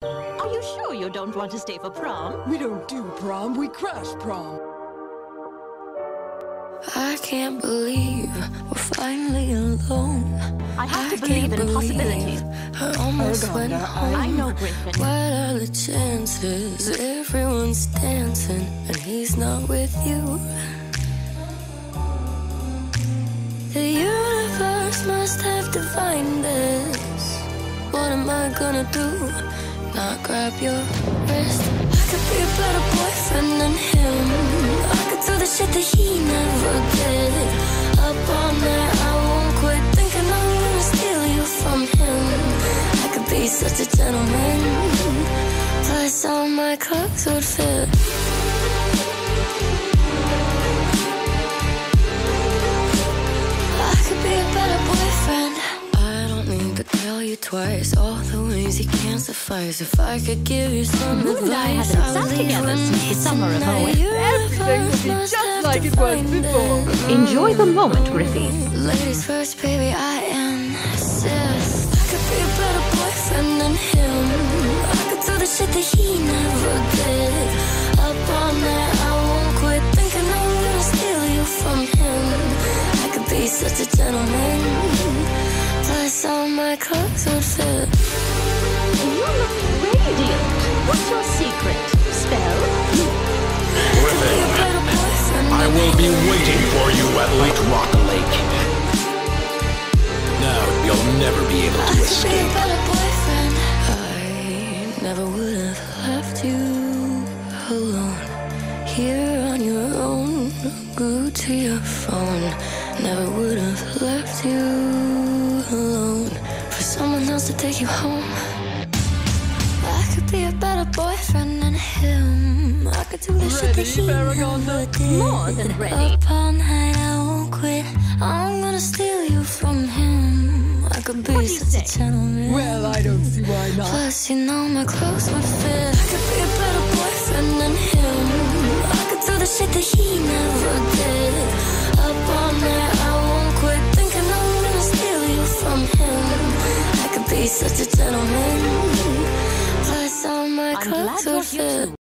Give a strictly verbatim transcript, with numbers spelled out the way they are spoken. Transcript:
Are you sure you don't want to stay for prom? We don't do prom, we crash prom. I can't believe we're finally alone. I have to believe in possibilities. I almost went home. I know, Griffin. What are the chances? Everyone's dancing and he's not with you. The universe must have divined this. What am I gonna do? Not grab your wrist. I could be a better boyfriend than him. I could do the shit that he never did. Up all night, I won't quit thinking I'm gonna steal you from him. I could be such a gentleman. Plus all my clothes would fit. I could be a better boyfriend. I don't need to tell you twice all the ways you can't suffice. If I could give you some You and I advice, haven't I sat would leave together with since me the summer of tonight. oh eight. Everything will be just like it was before. Enjoy the moment, Griffin. Ladies first, baby, I insist. I could be a better boyfriend than him. I could do the shit that he never did. Up all night, I won't quit thinking I'm gonna steal you from him. I could be such a gentleman. Plus all my clothes would fit. You look radiant. What's your secret? Spell? Griffin, I will be waiting for you at Lake Rock Lake. Now you'll never be able to escape. I never would have left you alone. Here on your own, glued to your phone. Never would have left you alone for someone else to take you home. I could be a better boyfriend than him. I could do the shit that he never did. More than ready. Up all night, I won't quit. I'm gonna steal you from him. I could be such a gentleman. Well, I don't see why not. Plus, you know my clothes would fit. I could be a better boyfriend than him. I could do the shit that he never did. Up all night, I won't quit thinking I'm gonna steal you from him. I could be such a gentleman. Plus, all my I'm clothes glad would you're here fit. too.